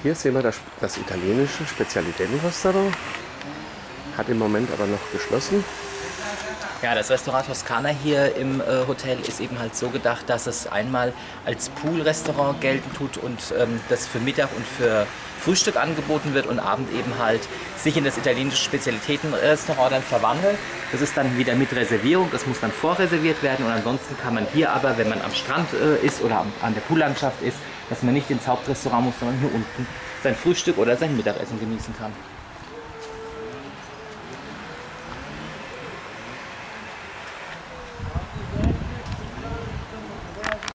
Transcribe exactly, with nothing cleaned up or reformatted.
Hier sehen wir das, das italienische Spezialitätenrestaurant. Hat im Moment aber noch geschlossen. Ja, das Restaurant Toskana hier im äh, Hotel ist eben halt so gedacht, dass es einmal als Pool-Restaurant gelten tut und ähm, das für Mittag und für Frühstück angeboten wird und Abend eben halt sich in das italienische Spezialitätenrestaurant dann verwandelt. Das ist dann wieder mit Reservierung, das muss dann vorreserviert werden und ansonsten kann man hier aber, wenn man am Strand äh, ist oder am, an der Poollandschaft ist, dass man nicht ins Hauptrestaurant muss, sondern hier unten sein Frühstück oder sein Mittagessen genießen kann.